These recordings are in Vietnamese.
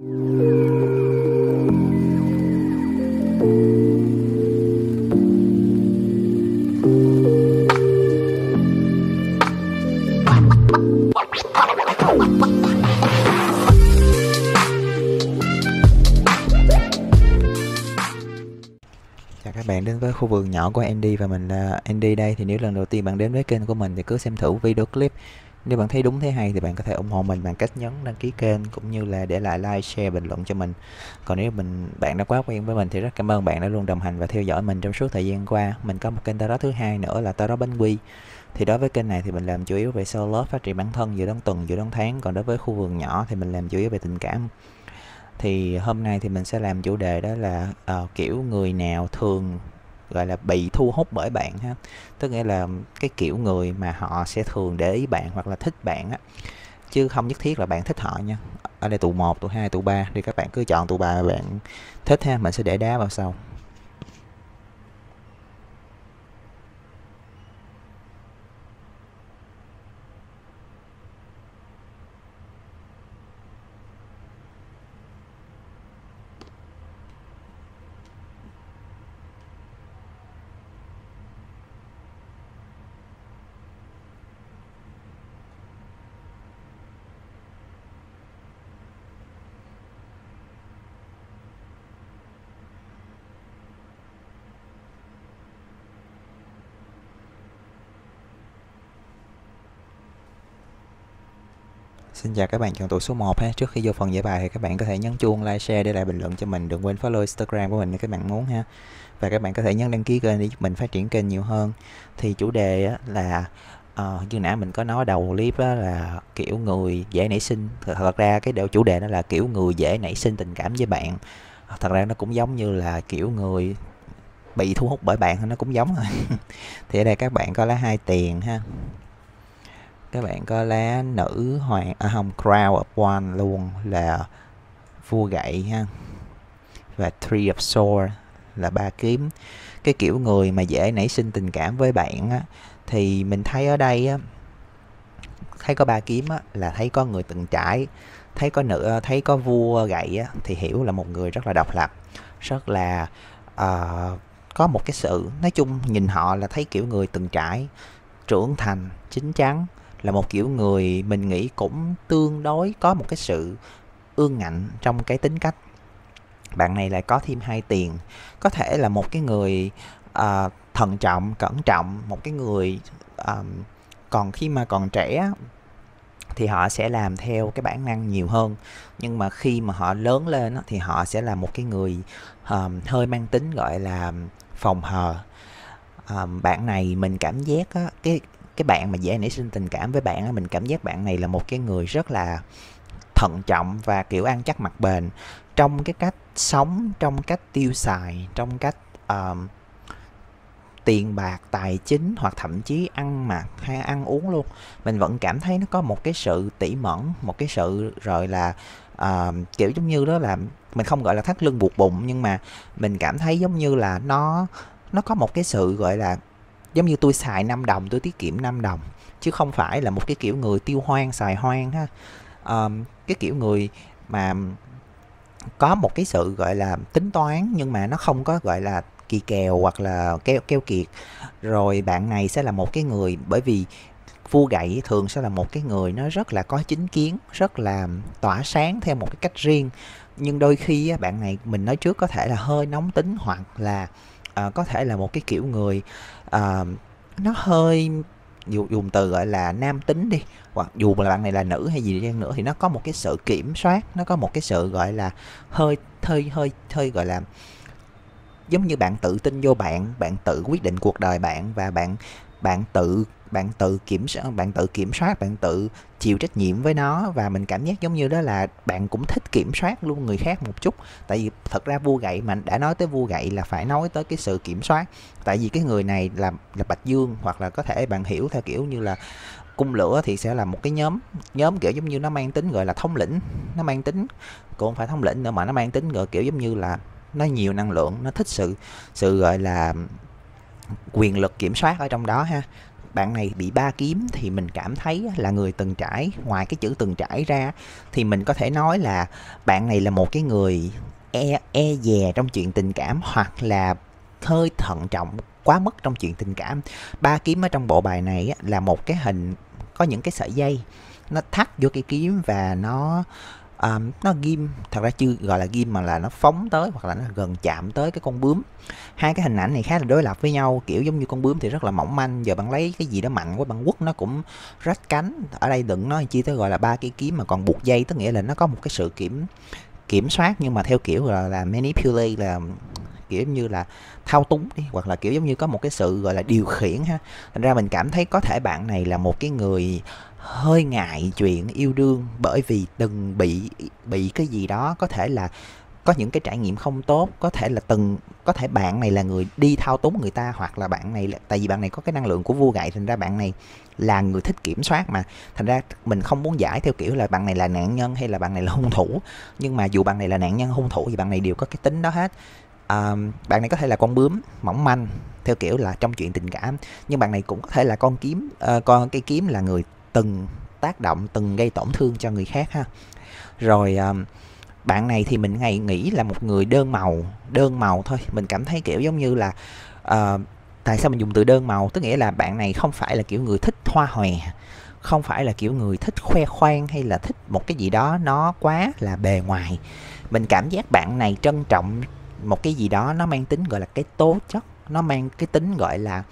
Chào các bạn đến với khu vườn nhỏ của Andy và mình là Andy đây. Thì nếu lần đầu tiên bạn đến với kênh của mình thì cứ xem thử video clip. Nếu bạn thấy đúng thấy hay thì bạn có thể ủng hộ mình bằng cách nhấn đăng ký kênh cũng như là để lại like, share, bình luận cho mình. Còn nếu bạn đã quá quen với mình thì rất cảm ơn bạn đã luôn đồng hành và theo dõi mình trong suốt thời gian qua. Mình có một kênh tarot thứ hai nữa là tarot bánh quy. Thì đối với kênh này thì mình làm chủ yếu về soul love, phát triển bản thân, dự đoán tuần, dự đoán tháng. Còn đối với khu vườn nhỏ thì mình làm chủ yếu về tình cảm. Thì hôm nay thì mình sẽ làm chủ đề đó là kiểu người nào thường gọi là bị thu hút bởi bạn ha. Tức nghĩa là cái kiểu người mà họ sẽ thường để ý bạn hoặc là thích bạn á, chứ không nhất thiết là bạn thích họ nha. Ở đây tụ 1, tụ 2, tụ 3 thì các bạn cứ chọn tụ 3 mà bạn thích ha, mình sẽ để đá vào sau. Xin chào các bạn, chọn tụ số 1 ha. Trước khi vô phần giải bài thì các bạn có thể nhấn chuông, like, share để lại bình luận cho mình. Đừng quên follow Instagram của mình nếu các bạn muốn ha. Và các bạn có thể nhấn đăng ký kênh để giúp mình phát triển kênh nhiều hơn. Thì chủ đề là như nãy mình có nói đầu clip đó là kiểu người dễ nảy sinh. Thật ra cái chủ đề đó là kiểu người dễ nảy sinh tình cảm với bạn. Thật ra nó cũng giống như là kiểu người bị thu hút bởi bạn, nó cũng giống thôi. Thì ở đây các bạn có lá 2 tiền ha. Các bạn có lá nữ hoàng hồng crown of one luôn là vua gậy ha, và three of sword là 3 kiếm. Cái kiểu người mà dễ nảy sinh tình cảm với bạn á, thì mình thấy ở đây á, thấy có 3 kiếm á, là thấy có người từng trải. Thấy có vua gậy á, thì hiểu là một người rất là độc lập, rất là có một cái sự, nói chung nhìn họ là thấy kiểu người từng trải, trưởng thành, chín chắn, là một kiểu người mình nghĩ cũng tương đối có một cái sự ương ngạnh trong cái tính cách. Bạn này lại có thêm 2 tiền, có thể là một cái người thận trọng, cẩn trọng, một cái người còn khi mà còn trẻ thì họ sẽ làm theo cái bản năng nhiều hơn, nhưng mà khi mà họ lớn lên thì họ sẽ là một cái người hơi mang tính gọi là phòng hờ. Bạn này mình cảm giác á, cái bạn mà dễ nảy sinh tình cảm với bạn á, mình cảm giác bạn này là một cái người rất là thận trọng và kiểu ăn chắc mặc bền trong cái cách sống, trong cách tiêu xài, trong cách tiền bạc, tài chính, hoặc thậm chí ăn mặc hay ăn uống luôn. Mình vẫn cảm thấy nó có một cái sự tỉ mẩn, một cái sự rồi là kiểu giống như đó là, mình không gọi là thắt lưng buộc bụng, nhưng mà mình cảm thấy giống như là nó có một cái sự gọi là giống như tôi xài 5 đồng tôi tiết kiệm 5 đồng, chứ không phải là một cái kiểu người tiêu hoang xài hoang ha. Cái kiểu người mà có một cái sự gọi là tính toán, nhưng mà nó không có gọi là kỳ kèo hoặc là keo kiệt. Rồi bạn này sẽ là một cái người, bởi vì vua gậy thường sẽ là một cái người nó rất là có chính kiến, rất là tỏa sáng theo một cái cách riêng. Nhưng đôi khi bạn này, mình nói trước, có thể là hơi nóng tính, hoặc là có thể là một cái kiểu người nó hơi, dùng từ gọi là nam tính đi, hoặc dù là bạn này là nữ hay gì đi chăng nữa, thì nó có một cái sự kiểm soát, nó có một cái sự gọi là hơi gọi là giống như bạn tự tin vô bạn tự quyết định cuộc đời bạn, và bạn tự kiểm soát, bạn tự chịu trách nhiệm với nó. Và mình cảm giác giống như đó là bạn cũng thích kiểm soát luôn người khác một chút. Tại vì thật ra vua gậy, mà đã nói tới vua gậy là phải nói tới cái sự kiểm soát. Tại vì cái người này là Bạch Dương, hoặc là có thể bạn hiểu theo kiểu như là cung lửa, thì sẽ là một cái nhóm kiểu giống như nó mang tính gọi là thống lĩnh, nó mang tính cũng không phải thống lĩnh nữa, mà nó mang tính gọi kiểu giống như là nó nhiều năng lượng, nó thích sự gọi là quyền lực kiểm soát ở trong đó ha. bạn này bị 3 kiếm thì mình cảm thấy là người từng trải. Ngoài cái chữ từng trải ra thì mình có thể nói là bạn này là một cái người e dè trong chuyện tình cảm, hoặc là hơi thận trọng quá mức trong chuyện tình cảm. 3 kiếm ở trong bộ bài này là một cái hình có những cái sợi dây nó thắt vô cái kiếm, và nó ghim, thật ra chưa gọi là ghim mà là nó phóng tới, hoặc là nó gần chạm tới cái con bướm. Hai cái hình ảnh này khá là đối lập với nhau, kiểu giống như con bướm thì rất là mỏng manh, giờ bạn lấy cái gì đó mạnh quá bạn quất nó cũng rách cánh. Ở đây đừng nói chi tới gọi là 3 cái kiếm mà còn buộc dây, tức nghĩa là nó có một cái sự kiểm soát, nhưng mà theo kiểu là manipulate, là kiểu như là thao túng đi, hoặc là kiểu giống như có một cái sự gọi là điều khiển ha. Thành ra mình cảm thấy có thể bạn này là một cái người hơi ngại chuyện yêu đương, bởi vì từng bị cái gì đó, có thể là có những cái trải nghiệm không tốt, có thể bạn này là người đi thao túng người ta, hoặc là bạn này tại vì bạn này có cái năng lượng của vua gậy, thành ra bạn này là người thích kiểm soát mà. Thành ra mình không muốn giải theo kiểu là bạn này là nạn nhân hay là bạn này là hung thủ, nhưng mà dù bạn này là nạn nhân hung thủ thì bạn này đều có cái tính đó hết. Bạn này có thể là con bướm mỏng manh theo kiểu là trong chuyện tình cảm, nhưng bạn này cũng có thể là con cây kiếm, là người từng tác động, từng gây tổn thương cho người khác ha. Rồi bạn này thì mình nghĩ là một người đơn màu thôi. Mình cảm thấy kiểu giống như là tại sao mình dùng từ đơn màu, tức nghĩa là bạn này không phải là kiểu người thích hoa hòe, không phải là kiểu người thích khoe khoang, hay là thích một cái gì đó nó quá là bề ngoài. Mình cảm giác bạn này trân trọng một cái gì đó nó mang tính gọi là cái tố chất, nó mang cái tính gọi là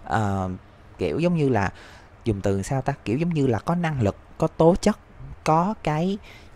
kiểu giống như là dùng từ sao ta, kiểu giống như là có năng lực, có tố chất, có cái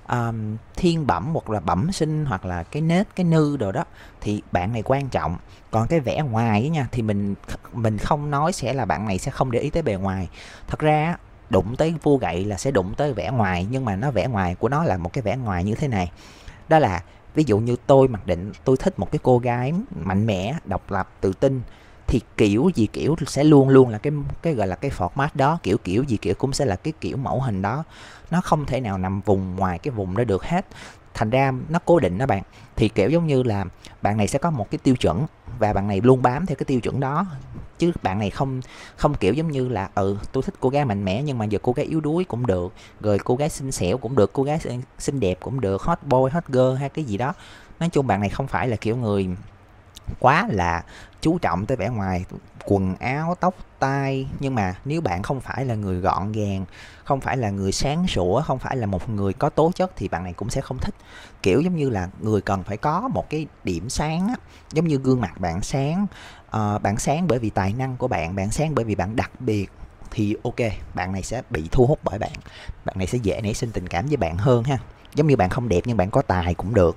thiên bẩm hoặc là bẩm sinh, hoặc là cái nết cái nư đồ đó, thì bạn này quan trọng. Còn cái vẻ ngoài ấy nha, thì mình không nói sẽ là bạn này sẽ không để ý tới bề ngoài. Thật ra đụng tới vua gậy là sẽ đụng tới vẻ ngoài, nhưng mà vẻ ngoài của nó là một cái vẻ ngoài như thế này. Đó là ví dụ như tôi mặc định tôi thích một cái cô gái mạnh mẽ, độc lập, tự tin, thì kiểu gì kiểu sẽ luôn luôn là cái gọi là cái format đó, kiểu gì kiểu cũng sẽ là cái kiểu mẫu hình đó, nó không thể nào nằm vùng ngoài cái vùng đó được hết. Thành ra nó cố định đó bạn. Thì kiểu giống như là bạn này sẽ có một cái tiêu chuẩn, và bạn này luôn bám theo cái tiêu chuẩn đó, chứ bạn này không kiểu giống như là tôi thích cô gái mạnh mẽ nhưng mà giờ cô gái yếu đuối cũng được, rồi cô gái xinh xẻo cũng được, cô gái xinh đẹp cũng được, hot boy hot girl hay cái gì đó. Nói chung bạn này không phải là kiểu người quá là chú trọng tới vẻ ngoài, quần áo tóc tai. Nhưng mà nếu bạn không phải là người gọn gàng, không phải là người sáng sủa, không phải là một người có tố chất, thì bạn này cũng sẽ không thích. Kiểu giống như là người cần phải có một cái điểm sáng á, giống như gương mặt bạn sáng. Bạn sáng bởi vì tài năng của bạn, bạn sáng bởi vì bạn đặc biệt, thì ok, bạn này sẽ bị thu hút bởi bạn. Bạn này sẽ dễ nảy sinh tình cảm với bạn hơn ha. Giống như bạn không đẹp nhưng bạn có tài cũng được.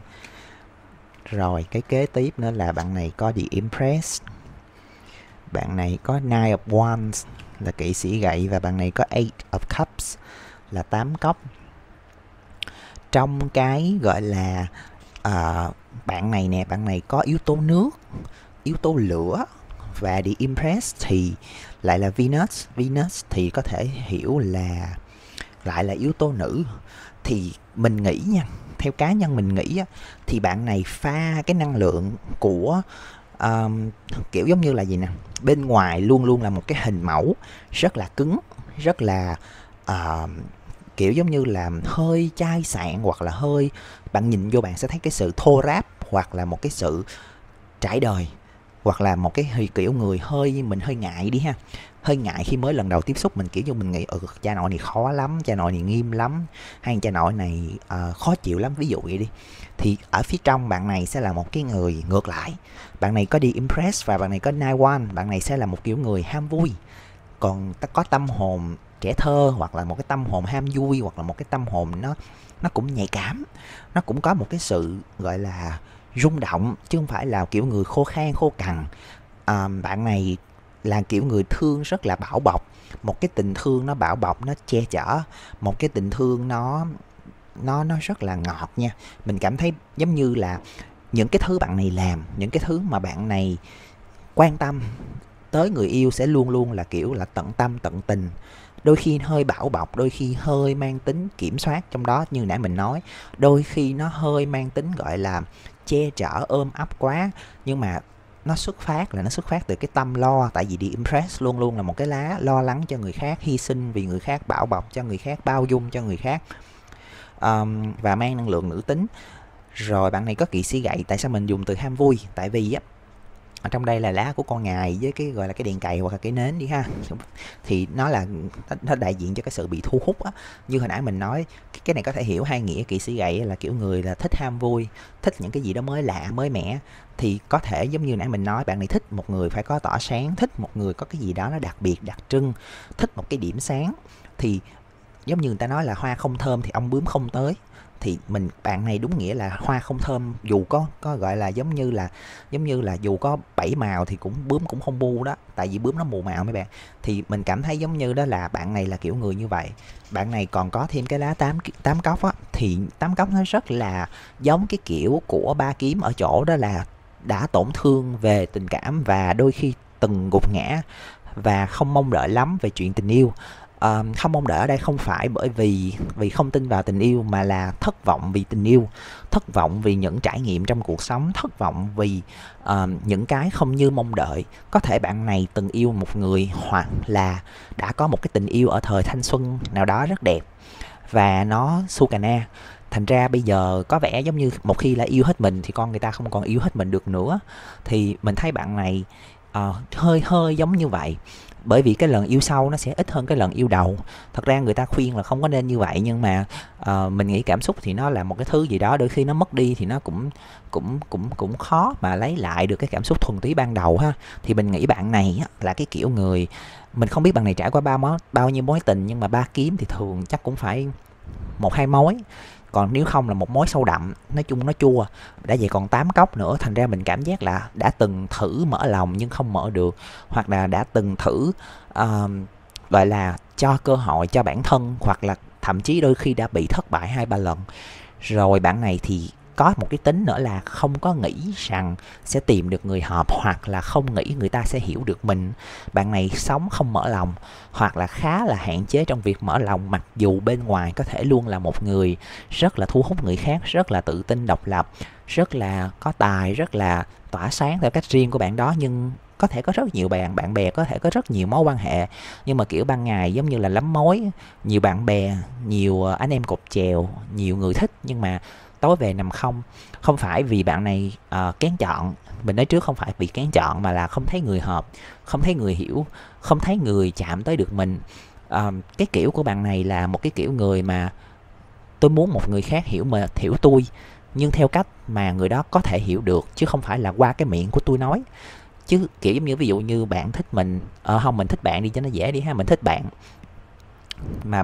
Rồi cái kế tiếp nữa là bạn này có The Empress, bạn này có Knight of Wands là kỵ sĩ gậy, và bạn này có Eight of Cups là 8 cốc. Trong cái gọi là bạn này nè, bạn này có yếu tố nước, yếu tố lửa, và The Empress thì lại là Venus. Venus thì có thể hiểu là lại là yếu tố nữ. Thì mình nghĩ nha, theo cá nhân mình nghĩ á, thì bạn này pha cái năng lượng của kiểu giống như là gì nè, bên ngoài luôn luôn là một cái hình mẫu rất là cứng, rất là kiểu giống như là hơi chai sạn, hoặc là hơi, bạn nhìn vô bạn sẽ thấy cái sự thô ráp, hoặc là một cái sự trải đời, hoặc là một cái kiểu người mình hơi ngại đi ha, hơi ngại khi mới lần đầu tiếp xúc. Mình kiểu như mình nghĩ cha nội này khó lắm, cha nội này nghiêm lắm, hay cha nội này khó chịu lắm, ví dụ vậy đi. Thì ở phía trong bạn này sẽ là một cái người ngược lại. Bạn này có đi Impress và bạn này có Night One. Bạn này sẽ là một kiểu người ham vui, còn có tâm hồn trẻ thơ, hoặc là một cái tâm hồn ham vui, hoặc là một cái tâm hồn nó cũng nhạy cảm, nó cũng có một cái sự gọi là rung động, chứ không phải là kiểu người khô khan khô cằn. Bạn này là kiểu người thương rất là bảo bọc, một cái tình thương nó bảo bọc, nó che chở, một cái tình thương nó rất là ngọt nha. Mình cảm thấy giống như là những cái thứ bạn này làm, những cái thứ mà bạn này quan tâm tới người yêu sẽ luôn luôn là kiểu là tận tâm tận tình, đôi khi hơi bảo bọc, đôi khi hơi mang tính kiểm soát trong đó như nãy mình nói, đôi khi nó hơi mang tính gọi là che chở ôm ấp quá. Nhưng mà nó xuất phát từ cái tâm lo. Tại vì The Empress luôn luôn là một cái lá lo lắng cho người khác, hy sinh vì người khác, bảo bọc cho người khác, bao dung cho người khác, và mang năng lượng nữ tính. Rồi bạn này có kỵ sĩ gậy. Tại sao mình dùng từ ham vui? Tại vì á, ở trong đây là lá của con ngài với cái gọi là cái đèn cày hoặc là cái nến đi ha, thì nó đại diện cho cái sự bị thu hút á. Như hồi nãy mình nói, cái này có thể hiểu hai nghĩa. Kỵ sĩ gậy là kiểu người là thích ham vui, thích những cái gì đó mới lạ mới mẻ. Thì có thể giống như nãy mình nói, bạn này thích một người phải có tỏa sáng, thích một người có cái gì đó nó đặc biệt đặc trưng, thích một cái điểm sáng. Thì giống như người ta nói là hoa không thơm thì ong bướm không tới. Thì bạn này đúng nghĩa là hoa không thơm, dù có gọi là giống như là dù có 7 màu thì bướm cũng không bu đó, tại vì bướm nó mù màu mấy bạn. Thì mình cảm thấy giống như đó là bạn này là kiểu người như vậy. Bạn này còn có thêm cái lá tám cốc á, thì tám cốc nó rất là giống cái kiểu của ba kiếm ở chỗ đó là đã tổn thương về tình cảm và đôi khi từng gục ngã và không mong đợi lắm về chuyện tình yêu. Không mong đợi ở đây không phải bởi vì không tin vào tình yêu, mà là thất vọng vì tình yêu, thất vọng vì những trải nghiệm trong cuộc sống, thất vọng vì những cái không như mong đợi. Có thể bạn này từng yêu một người, hoặc là đã có một cái tình yêu ở thời thanh xuân nào đó rất đẹp và nó su cà na. Thành ra bây giờ có vẻ giống như một khi là yêu hết mình thì con người ta không còn yêu hết mình được nữa. Thì mình thấy bạn này hơi giống như vậy. Bởi vì cái lần yêu sau nó sẽ ít hơn cái lần yêu đầu. Thật ra người ta khuyên là không có nên như vậy, nhưng mà mình nghĩ cảm xúc thì nó là một cái thứ gì đó, đôi khi nó mất đi thì nó cũng khó mà lấy lại được cái cảm xúc thuần túy ban đầu ha. Thì mình nghĩ bạn này là cái kiểu người, mình không biết bạn này trải qua bao nhiêu mối tình, nhưng mà ba kiếm thì thường chắc cũng phải 1-2 mối. Còn nếu không là một mối sâu đậm, nói chung nó chua. Đã vậy còn 8 cốc nữa, thành ra mình cảm giác là đã từng thử mở lòng nhưng không mở được, hoặc là đã từng thử gọi là cho cơ hội cho bản thân, hoặc là thậm chí đôi khi đã bị thất bại 2-3 lần. Rồi bạn này thì có một cái tính nữa là không có nghĩ rằng sẽ tìm được người hợp, hoặc là không nghĩ người ta sẽ hiểu được mình. Bạn này sống không mở lòng, hoặc là khá là hạn chế trong việc mở lòng, mặc dù bên ngoài có thể luôn là một người rất là thu hút người khác, rất là tự tin độc lập, rất là có tài, rất là tỏa sáng theo cách riêng của bạn đó. Nhưng có thể có rất nhiều bạn bè, có thể có rất nhiều mối quan hệ, nhưng mà kiểu ban ngày giống như là lắm mối, nhiều bạn bè, nhiều anh em cột chèo, nhiều người thích, nhưng mà tối về nằm không. Không phải vì bạn này kén chọn, mình nói trước, không phải vì kén chọn, mà là không thấy người hợp, không thấy người hiểu, không thấy người chạm tới được mình. Cái kiểu của bạn này là một cái kiểu người mà tôi muốn một người khác hiểu tôi, nhưng theo cách mà người đó có thể hiểu được, chứ không phải là qua cái miệng của tôi nói. Chứ kiểu giống như ví dụ như bạn thích mình, không, mình thích bạn đi cho nó dễ đi ha, mình thích bạn mà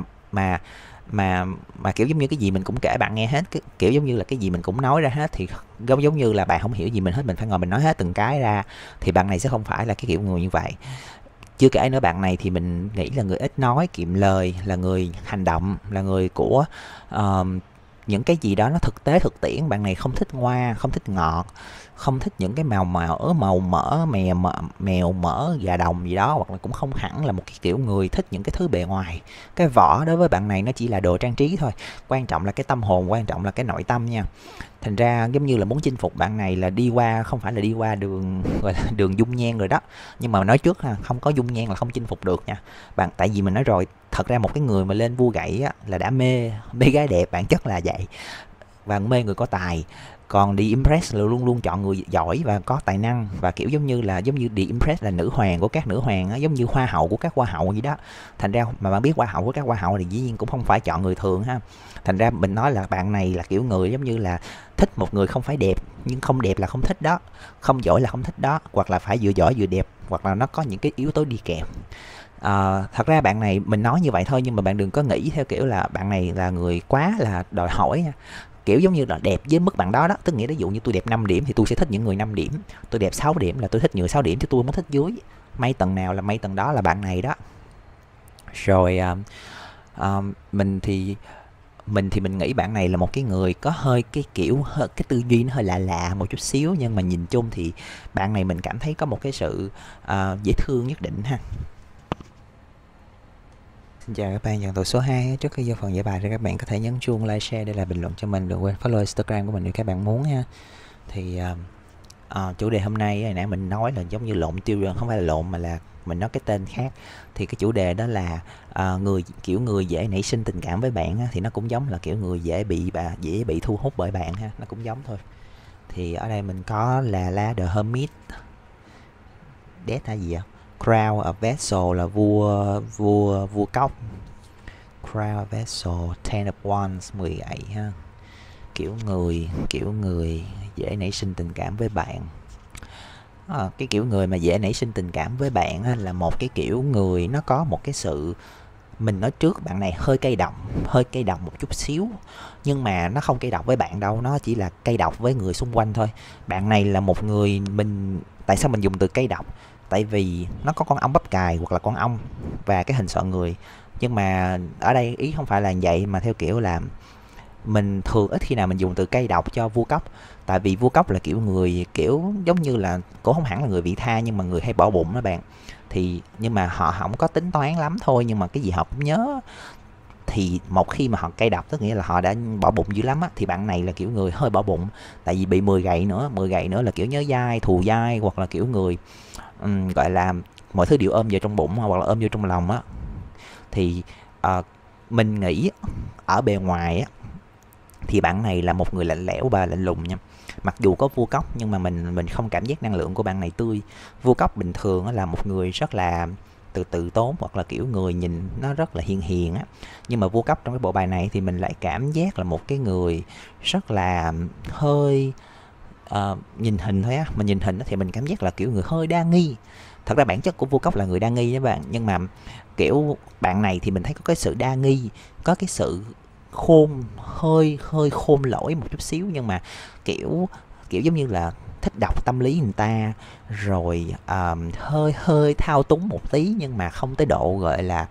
mà kiểu giống như cái gì mình cũng kể bạn nghe hết, kiểu giống như là cái gì mình cũng nói ra hết, thì giống như là bạn không hiểu gì mình hết, mình phải ngồi mình nói hết từng cái ra. Thì bạn này sẽ không phải là cái kiểu người như vậy. Chưa kể nữa, bạn này thì mình nghĩ là người ít nói, kiệm lời, là người hành động, là người của những cái gì đó nó thực tế thực tiễn. Bạn này không thích ngoa, không thích ngọt, không thích những cái màu mỡ, mèo mỡ, gà đồng gì đó, hoặc là cũng không hẳn là một cái kiểu người thích những cái thứ bề ngoài. Cái vỏ đối với bạn này nó chỉ là đồ trang trí thôi, quan trọng là cái tâm hồn, quan trọng là cái nội tâm nha. Thành ra giống như là muốn chinh phục bạn này là đi qua, không phải là đi qua đường gọi là đường dung nhan rồi đó. Nhưng mà nói trước ha, không có dung nhan là không chinh phục được nha bạn. Tại vì mình nói rồi, thật ra một cái người mà lên vua gậy á, là đã mê gái đẹp, bản chất là vậy, và mê người có tài. Còn The Empress là luôn luôn chọn người giỏi và có tài năng, và kiểu giống như The Empress là nữ hoàng của các nữ hoàng á, giống như hoa hậu của các hoa hậu vậy đó. Thành ra mà bạn biết hoa hậu của các hoa hậu thì dĩ nhiên cũng không phải chọn người thường ha. Thành ra mình nói là bạn này là kiểu người giống như là thích một người không phải đẹp, nhưng không đẹp là không thích đó, không giỏi là không thích đó, hoặc là phải vừa giỏi vừa đẹp, hoặc là nó có những cái yếu tố đi kèm. Thật ra bạn này mình nói như vậy thôi, nhưng mà bạn đừng có nghĩ theo kiểu là bạn này là người quá là đòi hỏi nha. Kiểu giống như là đẹp với mức bạn đó đó, tức nghĩa ví dụ như tôi đẹp 5 điểm thì tôi sẽ thích những người 5 điểm, tôi đẹp 6 điểm là tôi thích người 6 điểm, chứ tôi không thích dưới. May tầng nào là may tầng đó là bạn này đó. Rồi mình thì mình nghĩ bạn này là một cái người có hơi cái kiểu cái tư duy nó hơi lạ một chút xíu, nhưng mà nhìn chung thì bạn này mình cảm thấy có một cái sự dễ thương nhất định ha. Xin chào các bạn, chọn tổ số 2. Trước khi vô phần giải bài thì các bạn có thể nhấn chuông, like, share để lại bình luận cho mình. Đừng quên follow Instagram của mình nếu các bạn muốn nha. Thì Chủ đề hôm nay hồi nãy mình nói là giống như lộn tiêu rồi, không phải là lộn mà là mình nói cái tên khác. Thì cái chủ đề đó là người dễ nảy sinh tình cảm với bạn á, thì nó cũng giống là kiểu người dễ bị thu hút bởi bạn ha, nó cũng giống thôi. Thì ở đây mình có là lá The Hermit, Death hay gì ạ? Crown a Vessel là vua vua vua cốc. Crown a Vessel, Ten of Wands 10 gậy ha. Kiểu người dễ nảy sinh tình cảm với bạn. Cái kiểu người mà dễ nảy sinh tình cảm với bạn á, là một cái kiểu người nó có một cái sự, mình nói trước bạn này hơi cây độc một chút xíu, nhưng mà nó không cây độc với bạn đâu, nó chỉ là cây độc với người xung quanh thôi. Bạn này là một người, tại sao mình dùng từ cây độc? Tại vì nó có con ong bắp cài hoặc là con ong và cái hình sọ người, nhưng mà ở đây ý không phải là vậy, mà theo kiểu là mình thường ít khi nào mình dùng từ cây độc cho vua cốc. Tại vì vua cốc là kiểu người kiểu giống như là cũng không hẳn là người vị tha, nhưng mà người hay bỏ bụng đó bạn. Thì nhưng mà họ không có tính toán lắm thôi, nhưng mà cái gì họ cũng nhớ. Thì một khi mà họ cay độc tức nghĩa là họ đã bỏ bụng dữ lắm á, thì bạn này là kiểu người hơi bỏ bụng. Tại vì bị 10 gậy nữa là kiểu nhớ dai, thù dai, hoặc là kiểu người gọi là mọi thứ đều ôm về trong bụng hoặc là ôm vô trong lòng á. Thì mình nghĩ ở bề ngoài á thì bạn này là một người lạnh lẽo và lạnh lùng nha. Mặc dù có vua cốc nhưng mà mình không cảm giác năng lượng của bạn này tươi. Vua cốc bình thường là một người rất là từ tốn, hoặc là kiểu người nhìn nó rất là hiền hiền á. Nhưng mà vua cốc trong cái bộ bài này thì mình lại cảm giác là một cái người rất là hơi nhìn hình thôi á, mình nhìn hình thì mình cảm giác là kiểu người hơi đa nghi. Thật ra bản chất của vua cốc là người đa nghi các bạn, nhưng mà kiểu bạn này thì mình thấy có cái sự đa nghi, có cái sự hơi khôn lỗi một chút xíu, nhưng mà kiểu giống như là thích đọc tâm lý người ta, rồi hơi thao túng một tí, nhưng mà không tới độ gọi là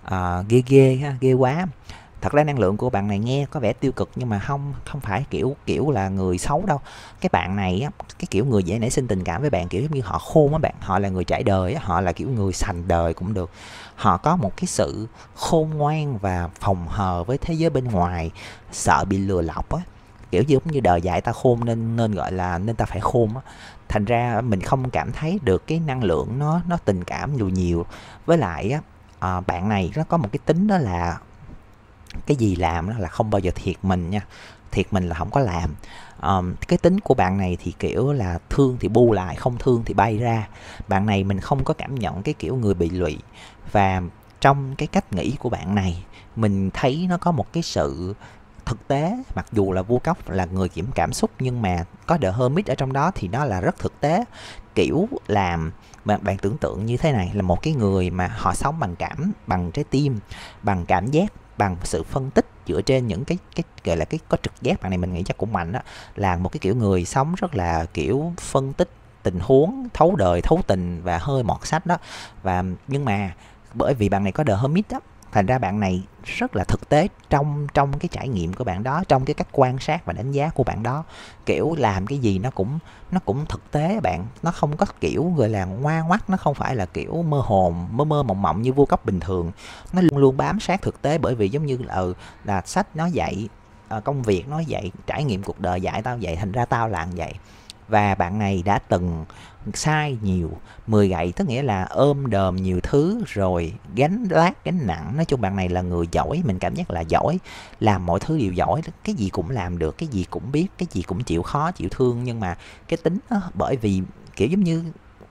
ghê quá. Thật ra năng lượng của bạn này nghe có vẻ tiêu cực, nhưng mà không phải kiểu là người xấu đâu. Cái bạn này á, cái kiểu người dễ nảy sinh tình cảm với bạn, kiểu giống như họ khôn á bạn, họ là người trải đời á, họ là kiểu người sành đời cũng được. Họ có một cái sự khôn ngoan và phòng hờ với thế giới bên ngoài, sợ bị lừa lọc á. Kiểu giống như đời dạy ta khôn nên gọi là nên ta phải khôn á. Thành ra mình không cảm thấy được cái năng lượng nó tình cảm nhiều. Với lại á, bạn này nó có một cái tính đó là cái gì làm đó là không bao giờ thiệt mình nha. Thiệt mình là không có làm. Cái tính của bạn này thì kiểu là thương thì bu lại, không thương thì bay ra. Bạn này mình không có cảm nhận cái kiểu người bị lụy. Và trong cái cách nghĩ của bạn này, mình thấy nó có một cái sự thực tế. Mặc dù là vua cốc là người kiểm cảm xúc, nhưng mà có The Hermit ở trong đó thì nó là rất thực tế. Kiểu làm bạn tưởng tượng như thế này, là một cái người mà họ sống bằng trái tim, bằng cảm giác, bằng sự phân tích dựa trên những cái gọi là cái có trực giác. Bạn này mình nghĩ chắc cũng mạnh đó, là một cái kiểu người sống rất là kiểu phân tích tình huống, thấu đời thấu tình và hơi mọt sách đó. Và nhưng mà bởi vì bạn này có The Hermit đó, thành ra bạn này rất là thực tế trong cái trải nghiệm của bạn đó, trong cái cách quan sát và đánh giá của bạn đó. Kiểu làm cái gì nó cũng thực tế bạn, nó không có kiểu gọi là ngoa ngoắt, nó không phải là kiểu mơ hồn mơ mộng như vua cốc bình thường. Nó luôn luôn bám sát thực tế, bởi vì giống như là sách nó dạy, công việc nó dạy, trải nghiệm cuộc đời dạy tao vậy, thành ra tao làm vậy. Và bạn này đã từng sai nhiều, 10 gậy tức nghĩa là ôm đờm nhiều thứ, rồi gánh nặng. Nói chung bạn này là người giỏi, mình cảm giác là giỏi, làm mọi thứ đều giỏi, cái gì cũng làm được, cái gì cũng biết, cái gì cũng chịu khó chịu thương. Nhưng mà cái tính đó, bởi vì kiểu giống như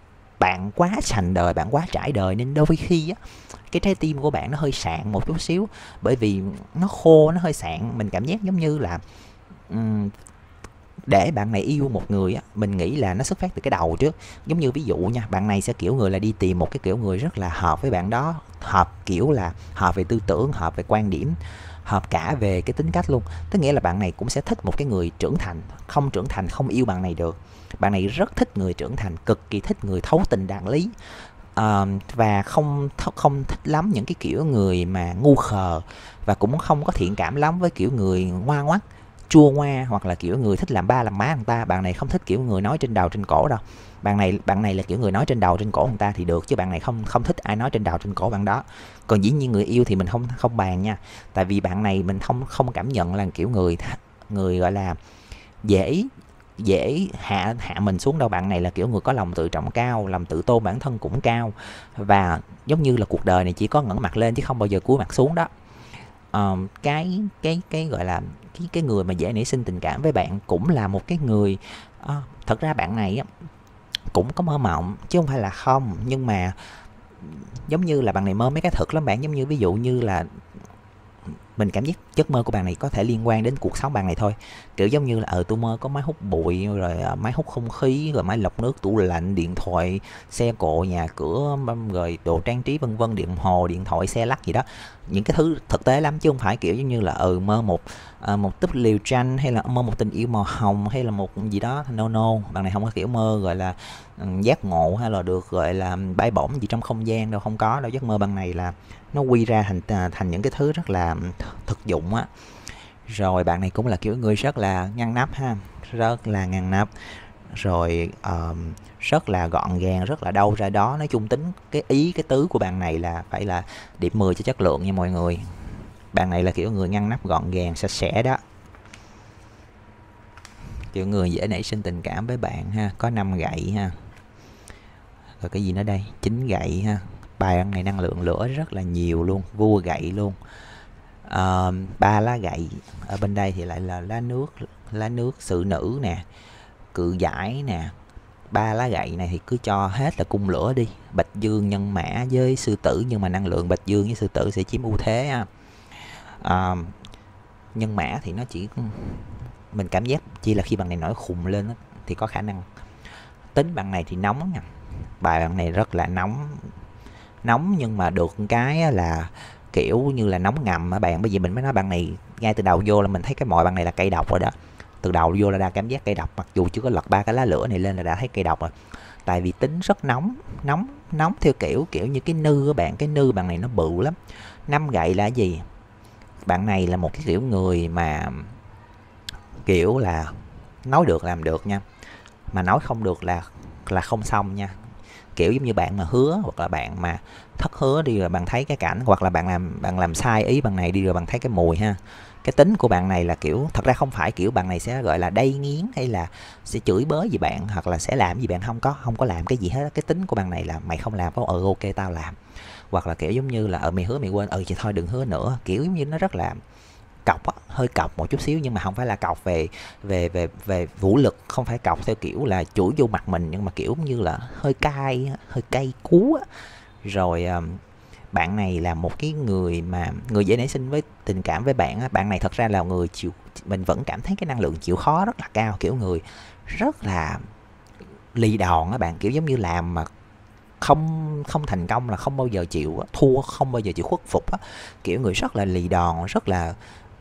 bạn quá sành đời, bạn quá trải đời, nên đôi khi á, cái trái tim của bạn nó hơi sạn một chút xíu, bởi vì nó khô, nó hơi sạn. Mình cảm giác giống như là để bạn này yêu một người á, mình nghĩ là nó xuất phát từ cái đầu trước. Giống như ví dụ nha, bạn này sẽ kiểu người là đi tìm một cái kiểu người rất là hợp với bạn đó, hợp kiểu là hợp về tư tưởng, hợp về quan điểm, hợp cả về cái tính cách luôn. Tức nghĩa là bạn này cũng sẽ thích một cái người trưởng thành. Không trưởng thành không yêu bạn này được. Bạn này rất thích người trưởng thành, cực kỳ thích người thấu tình đạt lý. Và không thích lắm những cái kiểu người mà ngu khờ, và cũng không có thiện cảm lắm với kiểu người ngoa ngoắt, chua ngoa, hoặc là kiểu người thích làm ba làm má người ta. Bạn này không thích kiểu người nói trên đầu trên cổ đâu. Bạn này là kiểu người nói trên đầu trên cổ người ta thì được, chứ bạn này không thích ai nói trên đầu trên cổ bạn đó. Còn dĩ nhiên người yêu thì mình không bàn nha. Tại vì bạn này mình không cảm nhận là kiểu người gọi là dễ dễ hạ mình xuống đâu. Bạn này là kiểu người có lòng tự trọng cao, lòng tự tôn bản thân cũng cao, và giống như là cuộc đời này chỉ có ngẩng mặt lên chứ không bao giờ cúi mặt xuống đó. Cái gọi là cái người mà dễ nảy sinh tình cảm với bạn cũng là một cái người, thật ra bạn này á, cũng có mơ mộng chứ không phải là không, nhưng mà giống như là bạn này mơ mấy cái thực lắm bạn. Giống như ví dụ như là mình cảm giác giấc mơ của bạn này có thể liên quan đến cuộc sống bạn này thôi, kiểu giống như là tôi mơ có máy hút bụi, rồi máy hút không khí, rồi máy lọc nước, tủ lạnh, điện thoại, xe cộ, nhà cửa, rồi đồ trang trí vân vân, điện hồ, điện thoại, xe lắc gì đó, những cái thứ thực tế lắm chứ không phải kiểu giống như là mơ một túp liều tranh, hay là mơ một tình yêu màu hồng, hay là một gì đó. No, bạn này không có kiểu mơ gọi là giác ngộ hay là được gọi là bay bổng gì trong không gian đâu, không có đâu. Giấc mơ ban này là nó quy ra thành những cái thứ rất là thực dụng á. Rồi bạn này cũng là kiểu người rất là ngăn nắp ha, rất là ngăn nắp, rồi rất là gọn gàng, rất là đâu ra đó. Nói chung tính cái tứ của bạn này là phải là điểm 10 cho chất lượng nha mọi người. Bạn này là kiểu người ngăn nắp, gọn gàng, sạch sẽ đó, kiểu người dễ nảy sinh tình cảm với bạn ha. Có 5 gậy ha, rồi cái gì nữa đây, 9 gậy ha. Bài ăn này năng lượng lửa rất là nhiều luôn, vua gậy luôn. 3 lá gậy, ở bên đây thì lại là lá nước sự nữ nè, cự giải nè. 3 lá gậy này thì cứ cho hết là cung lửa đi. Bạch dương, nhân mã với sư tử, nhưng mà năng lượng bạch dương với sư tử sẽ chiếm ưu thế ha. Nhân mã thì nó chỉ, mình cảm giác chỉ là khi bạn này nổi khùng lên đó, thì có khả năng. Tính bạn này thì nóng nha, bài bạn này rất là nóng nhưng mà được cái là kiểu như là nóng ngầm á bạn. Bởi vì mình mới nói bạn này ngay từ đầu vô là mình thấy cái mọi bạn này là cây độc rồi đó. Từ đầu vô là đã cảm giác cây độc, mặc dù chưa có lật 3 cái lá lửa này lên là đã thấy cây độc rồi. Tại vì tính rất nóng theo kiểu như cái nư á bạn. Cái nư bạn này nó bự lắm. 5 gậy là gì? Bạn này là một cái kiểu người mà kiểu là nói được làm được nha, mà nói không được là không xong nha. Kiểu giống như bạn mà hứa, hoặc là bạn mà thất hứa đi rồi bạn thấy cái cảnh, hoặc là bạn làm sai ý bạn này đi rồi bạn thấy cái mùi ha. Cái tính của bạn này là kiểu, thật ra không phải kiểu bạn này sẽ gọi là đay nghiến hay là sẽ chửi bới gì bạn, hoặc là sẽ làm gì bạn, không có làm cái gì hết. Cái tính của bạn này là mày không làm có ok tao làm, hoặc là kiểu giống như là mày hứa mày quên, chị thôi đừng hứa nữa. Kiểu giống như nó rất là cọc á, hơi cọc một chút xíu, nhưng mà không phải là cọc về vũ lực, không phải cọc theo kiểu là chửi vô mặt mình, nhưng mà kiểu như là hơi cay cú á. Rồi bạn này là một cái người dễ nảy sinh với tình cảm với bạn á. Bạn này thật ra là người mình vẫn cảm thấy cái năng lượng chịu khó rất là cao, kiểu người rất là lì đòn á bạn. Kiểu giống như làm mà không thành công là không bao giờ chịu thua, không bao giờ chịu khuất phục á. Kiểu người rất là lì đòn, rất là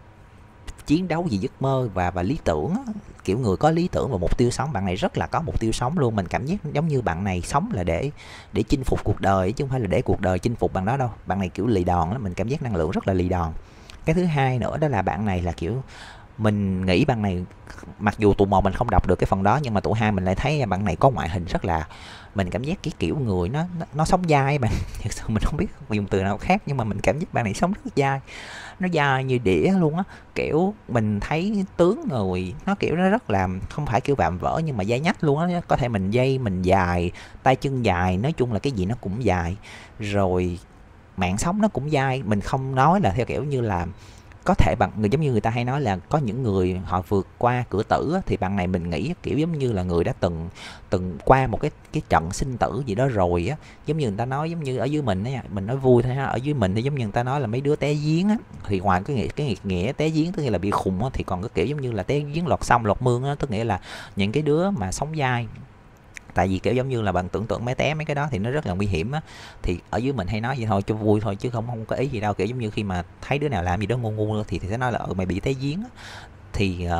chiến đấu vì giấc mơ và lý tưởng á. Kiểu người có lý tưởng và mục tiêu sống. Bạn này rất là có mục tiêu sống luôn. Mình cảm giác giống như bạn này sống là để chinh phục cuộc đời, chứ không phải là để cuộc đời chinh phục bạn đó đâu. Bạn này kiểu lì đòn lắm, mình cảm giác năng lượng rất là lì đòn. Cái thứ hai nữa đó là bạn này là kiểu, mình nghĩ bạn này, mặc dù tụ 1 mình không đọc được cái phần đó, nhưng mà tụ 2 mình lại thấy bạn này có ngoại hình rất là, mình cảm giác cái kiểu người nó sống dai bạn. Thật sự mình không biết dùng từ nào khác, nhưng mà mình cảm giác bạn này sống rất dai, nó dai như đĩa luôn á. Kiểu mình thấy tướng người nó kiểu nó rất là, không phải kiểu vạm vỡ nhưng mà dai nhách luôn á. Có thể mình dài, tay chân dài, nói chung là cái gì nó cũng dài. Rồi mạng sống nó cũng dai. Mình không nói là theo kiểu như là có thể người giống như người ta hay nói là có những người họ vượt qua cửa tử á, thì bạn này mình nghĩ kiểu giống như là người đã từng qua một cái trận sinh tử gì đó rồi á. Giống như người ta nói, giống như ở dưới mình á nha, mình nói vui thôi ha, ở dưới mình thì giống như người ta nói là mấy đứa té giếng á, thì ngoài cái nghĩa té giếng tức nghĩa là bị khùng á, thì còn cái kiểu giống như là té giếng lọt sông lọt mương á, tức nghĩa là những cái đứa mà sống dai. Tại vì kiểu giống như là bạn tưởng tượng mấy té mấy cái đó thì nó rất là nguy hiểm á. Thì ở dưới mình hay nói vậy thôi cho vui thôi, chứ không có ý gì đâu. Kiểu giống như khi mà thấy đứa nào làm gì đó ngu thì sẽ nói là mày bị té giếng á. Thì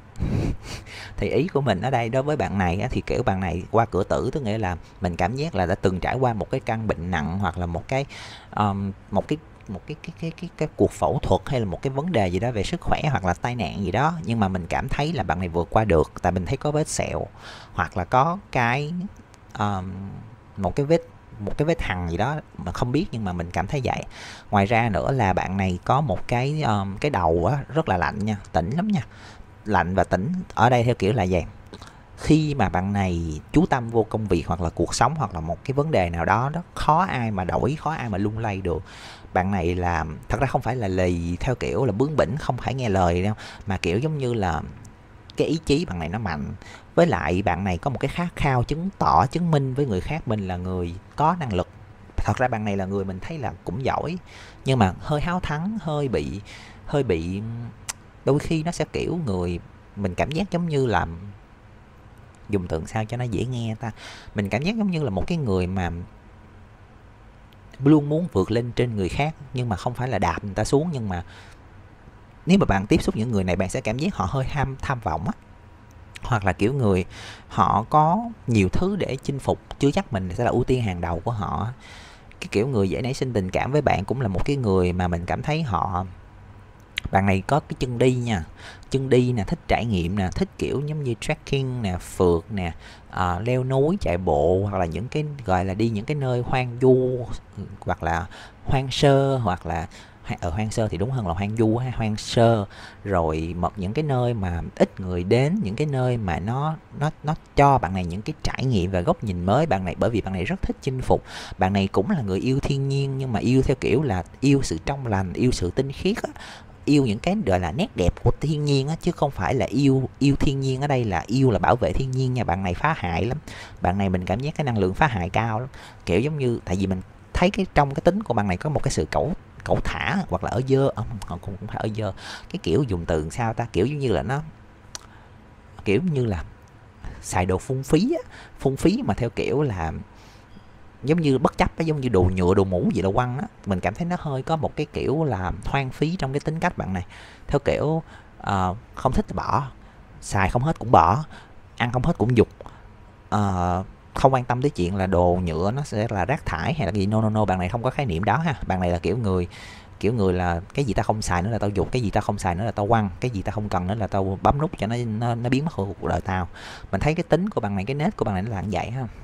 thì ý của mình ở đây đối với bạn này á, thì kiểu bạn này qua cửa tử, tức nghĩa là mình cảm giác là đã từng trải qua một cái căn bệnh nặng, hoặc là một cái cuộc phẫu thuật, hay là một cái vấn đề gì đó về sức khỏe, hoặc là tai nạn gì đó. Nhưng mà mình cảm thấy là bạn này vượt qua được, tại mình thấy có vết sẹo, hoặc là có cái một cái vết hằn gì đó mà không biết, nhưng mà mình cảm thấy vậy. Ngoài ra nữa là bạn này có một cái đầu á, rất là lạnh nha, tĩnh lắm nha. Lạnh và tĩnh ở đây theo kiểu là gì, khi mà bạn này chú tâm vô công việc hoặc là cuộc sống hoặc là một cái vấn đề nào đó, đó khó ai mà đổi, khó ai mà lung lay được. Bạn này là thật ra không phải là lì theo kiểu là bướng bỉnh, không phải nghe lời đâu, mà kiểu giống như là cái ý chí bạn này nó mạnh. Với lại bạn này có một cái khát khao chứng minh với người khác mình là người có năng lực. Thật ra bạn này là người mình thấy là cũng giỏi, nhưng mà hơi háo thắng, hơi bị đôi khi nó sẽ kiểu người mình cảm giác giống như là, dùng từ sao cho nó dễ nghe ta, mình cảm giác giống như là một cái người mà luôn muốn vượt lên trên người khác, nhưng mà không phải là đạp người ta xuống. Nhưng mà nếu mà bạn tiếp xúc những người này, bạn sẽ cảm giác họ hơi tham vọng á, hoặc là kiểu người họ có nhiều thứ để chinh phục, chưa chắc mình sẽ là ưu tiên hàng đầu của họ. Cái kiểu người dễ nảy sinh tình cảm với bạn cũng là một cái người mà mình cảm thấy bạn này có cái chân đi nha, chân đi nè, thích trải nghiệm nè, thích kiểu giống như trekking nè, phượt nè, leo núi, chạy bộ, hoặc là những cái gọi là đi những cái nơi hoang du, hoặc là hoang sơ, hoặc là ở hoang sơ thì đúng hơn là hoang du hay hoang sơ, rồi những cái nơi mà ít người đến, những cái nơi mà nó cho bạn này những cái trải nghiệm và góc nhìn mới. Bạn này bởi vì bạn này rất thích chinh phục, bạn này cũng là người yêu thiên nhiên, nhưng mà yêu theo kiểu là yêu sự trong lành, yêu sự tinh khiết á, yêu những cái gọi là nét đẹp của thiên nhiên á, chứ không phải là yêu thiên nhiên ở đây là yêu là bảo vệ thiên nhiên nha. Bạn này phá hại lắm, bạn này mình cảm giác cái năng lượng phá hại cao lắm, kiểu giống như tại vì mình thấy cái trong cái tính của bạn này có một cái sự cẩu thả, hoặc là ở dơ, cũng phải ở dơ, cái kiểu dùng từ sao ta, kiểu giống như là nó kiểu như là xài đồ phung phí mà theo kiểu là giống như bất chấp á, giống như đồ nhựa đồ mũ gì là quăng á. Mình cảm thấy nó hơi có một cái kiểu là hoang phí trong cái tính cách bạn này, theo kiểu không thích thì bỏ, xài không hết cũng bỏ, ăn không hết cũng dục, không quan tâm tới chuyện là đồ nhựa nó sẽ là rác thải hay là gì. No, bạn này không có khái niệm đó ha. Bạn này là kiểu người là cái gì ta không xài nữa là tao dục, cái gì ta không xài nữa là tao quăng, cái gì ta không cần nữa là tao bấm nút cho nó biến mất khỏi cuộc đời tao. Mình thấy cái tính của bạn này, cái nết của bạn này nó là như vậy ha.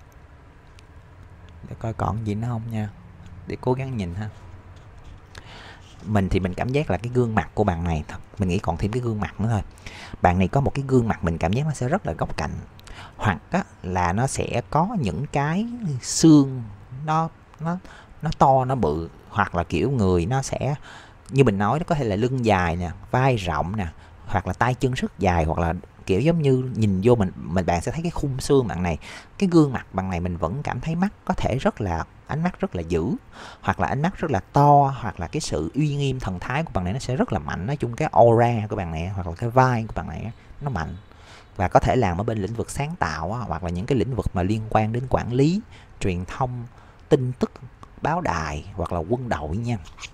Để coi còn gì nữa không nha, để cố gắng nhìn ha. Mình thì mình cảm giác là cái gương mặt của bạn này, mình nghĩ còn thêm cái gương mặt nữa thôi. Bạn này có một cái gương mặt mình cảm giác nó sẽ rất là góc cạnh, hoặc á, là nó sẽ có những cái xương nó to, nó bự, hoặc là kiểu người nó sẽ như mình nói, nó có thể là lưng dài nè, vai rộng nè, hoặc là tay chân rất dài, hoặc là kiểu giống như nhìn vô mình bạn sẽ thấy cái khung xương bạn này, cái gương mặt bạn này mình vẫn cảm thấy mắt có thể rất là, ánh mắt rất là dữ, hoặc là ánh mắt rất là to, hoặc là cái sự uy nghiêm thần thái của bạn này nó sẽ rất là mạnh. Nói chung cái aura của bạn này hoặc là cái vai của bạn này nó mạnh, và có thể làm ở bên lĩnh vực sáng tạo hoặc là những cái lĩnh vực mà liên quan đến quản lý, truyền thông, tin tức, báo đài hoặc là quân đội nha.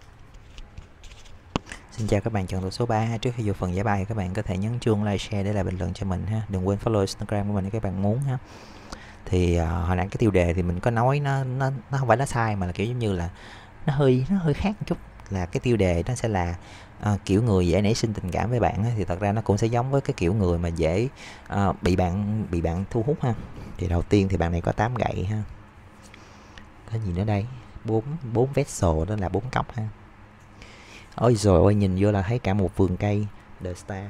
Xin chào các bạn, chọn tủ số 3. Trước khi vô phần giải bài thì các bạn có thể nhấn chuông, like, share để lại bình luận cho mình ha. Đừng quên follow Instagram của mình nếu các bạn muốn ha. Thì hồi nãy cái tiêu đề thì mình có nói nó không phải nó sai, mà là kiểu giống như là nó hơi khác một chút. Là cái tiêu đề nó sẽ là kiểu người dễ nảy sinh tình cảm với bạn, thì thật ra nó cũng sẽ giống với cái kiểu người mà dễ bị bạn thu hút ha. Thì đầu tiên thì bạn này có 8 gậy ha. Có gì nữa đây? 4 vessel, đó là 4 cốc ha. Ôi rồi ôi, nhìn vô là thấy cả một vườn cây The Star.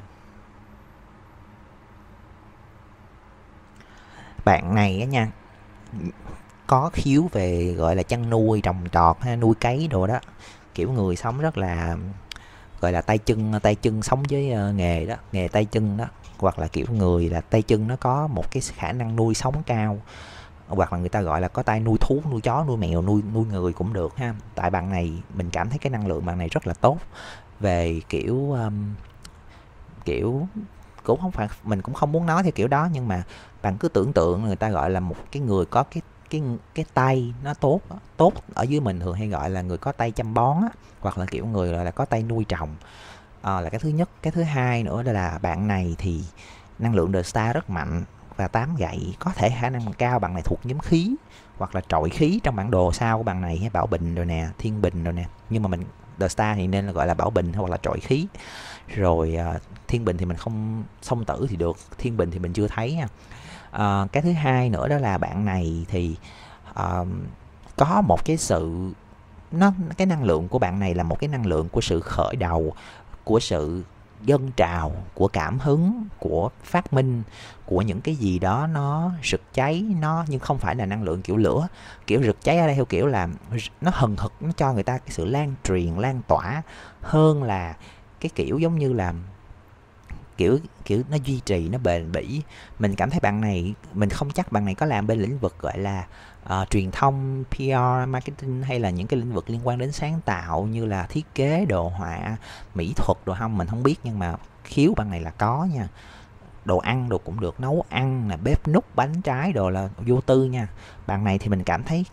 Bạn này á nha, có khiếu về gọi là chăn nuôi, trồng trọt ha, nuôi cấy đồ đó. Kiểu người sống rất là gọi là tay chân sống với nghề đó, nghề tay chân đó, hoặc là kiểu người là tay chân nó có một cái khả năng nuôi sống cao, hoặc là người ta gọi là có tay nuôi thú, nuôi chó, nuôi mèo, nuôi người cũng được ha. Tại bạn này mình cảm thấy cái năng lượng bạn này rất là tốt về kiểu kiểu cũng không phải, mình cũng không muốn nói theo kiểu đó, nhưng mà bạn cứ tưởng tượng người ta gọi là một cái người có cái tay nó tốt ở dưới mình thường hay gọi là người có tay chăm bón á, hoặc là kiểu người gọi là có tay nuôi trồng, là cái thứ nhất. Cái thứ hai nữa là bạn này thì năng lượng The Star rất mạnh, và 8 gậy có thể khả năng cao bạn này thuộc nhóm khí hoặc là trội khí trong bản đồ sao của bạn này, hay Bảo Bình rồi nè, Thiên Bình rồi nè, nhưng mà mình The Star thì nên là gọi là Bảo Bình hoặc là trội khí. Rồi Thiên Bình thì mình không, Song Tử thì được, Thiên Bình thì mình chưa thấy nha. Cái thứ hai nữa đó là bạn này thì có một cái sự cái năng lượng của bạn này là một cái năng lượng của sự khởi đầu, của sự dâng trào, của cảm hứng, của phát minh, của những cái gì đó nó rực cháy, nhưng không phải là năng lượng kiểu lửa. Kiểu rực cháy ở đây theo kiểu là nó hừng hực, nó cho người ta cái sự lan truyền, lan tỏa, hơn là cái kiểu giống như là kiểu kiểu nó duy trì, nó bền bỉ. Mình cảm thấy bạn này, mình không chắc bạn này có làm bên lĩnh vực gọi là truyền thông, PR, marketing, hay là những cái lĩnh vực liên quan đến sáng tạo như là thiết kế, đồ họa, mỹ thuật đồ không, mình không biết, nhưng mà khiếu bạn này là có nha. Đồ ăn đồ cũng được, nấu ăn nè, bếp núc, bánh trái đồ là vô tư nha. Bạn này thì mình cảm thấy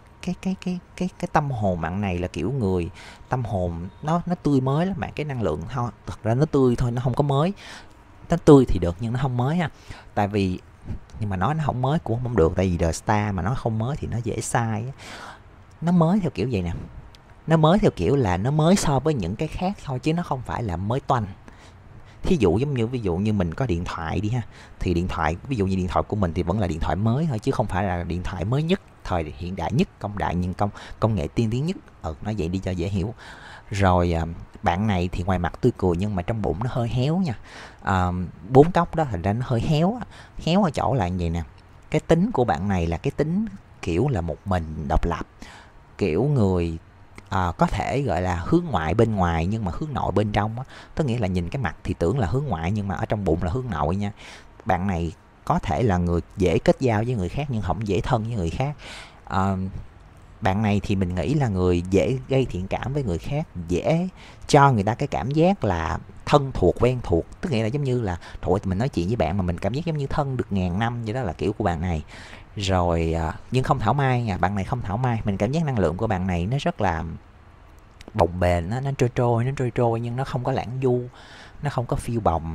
cái tâm hồn bạn này là kiểu người tâm hồn nó tươi mới lắm bạn. Cái năng lượng thôi, thật ra nó tươi thôi, nó không có mới. Nó tươi thì được nhưng nó không mới ha. Tại vì, nhưng mà nói nó không mới cũng không được, tại vì The Star mà nó không mới thì nó dễ sai á. Nó mới theo kiểu vậy nè, nó mới theo kiểu là nó mới so với những cái khác thôi, chứ nó không phải là mới toanh. Thí dụ giống như, ví dụ như mình có điện thoại đi ha, thì điện thoại, ví dụ như điện thoại của mình thì vẫn là điện thoại mới thôi, chứ không phải là điện thoại mới nhất, thời hiện đại nhất, công nghệ tiên tiến nhất. Nói vậy đi cho dễ hiểu. Rồi bạn này thì ngoài mặt tươi cười nhưng mà trong bụng nó hơi héo nha. Bốn cốc đó thành ra nó hơi héo. Héo ở chỗ là như vậy nè, cái tính của bạn này là cái tính kiểu là một mình độc lập, kiểu người có thể gọi là hướng ngoại bên ngoài nhưng mà hướng nội bên trong á. Tức nghĩa là nhìn cái mặt thì tưởng là hướng ngoại nhưng mà ở trong bụng là hướng nội nha. Bạn này có thể là người dễ kết giao với người khác nhưng không dễ thân với người khác. Bạn này thì mình nghĩ là người dễ gây thiện cảm với người khác, dễ cho người ta cái cảm giác là thân thuộc, quen thuộc. Tức nghĩa là giống như là thôi mình nói chuyện với bạn mà mình cảm giác giống như thân được ngàn năm vậy đó, là kiểu của bạn này. Rồi nhưng không thảo mai nha, bạn này không thảo mai. Mình cảm giác năng lượng của bạn này nó rất là bồng bềnh, nó trôi trôi nhưng nó không có lãng du, nó không có phiêu bồng.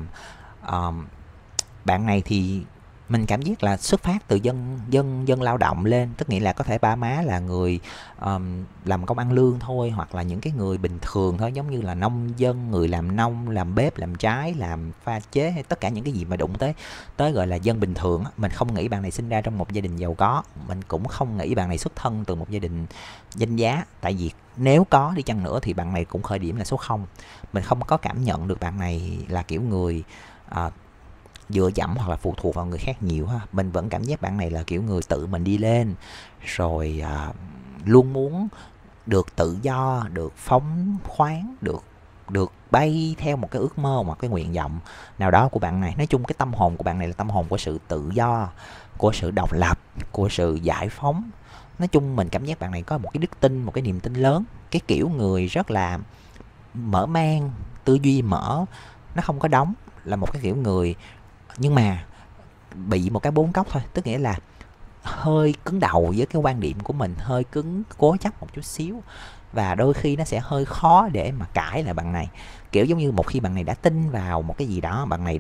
Bạn này thì mình cảm giác là xuất phát từ dân lao động lên, tức nghĩa là có thể ba má là người làm công ăn lương thôi, hoặc là những cái người bình thường thôi, giống như là nông dân, người làm nông, làm bếp, làm trái, làm pha chế, hay tất cả những cái gì mà đụng tới gọi là dân bình thường. Mình không nghĩ bạn này sinh ra trong một gia đình giàu có, mình cũng không nghĩ bạn này xuất thân từ một gia đình danh giá. Tại vì nếu có đi chăng nữa thì bạn này cũng khởi điểm là số 0. Mình không có cảm nhận được bạn này là kiểu người dựa dẫm hoặc là phụ thuộc vào người khác nhiều ha. Mình vẫn cảm giác bạn này là kiểu người tự mình đi lên, rồi luôn muốn được tự do, được phóng khoáng, được bay theo một cái ước mơ, một cái nguyện vọng nào đó của bạn này. Nói chung cái tâm hồn của bạn này là tâm hồn của sự tự do, của sự độc lập, của sự giải phóng. Nói chung mình cảm giác bạn này có một cái đức tin, một cái niềm tin lớn. Cái kiểu người rất là mở mang, tư duy mở, nó không có đóng, là một cái kiểu người. Nhưng mà bị một cái bốn cốc thôi, tức nghĩa là hơi cứng đầu với cái quan điểm của mình, hơi cứng, cố chấp một chút xíu, và đôi khi nó sẽ hơi khó để mà cãi lại bạn này. Kiểu giống như một khi bạn này đã tin vào một cái gì đó, bạn này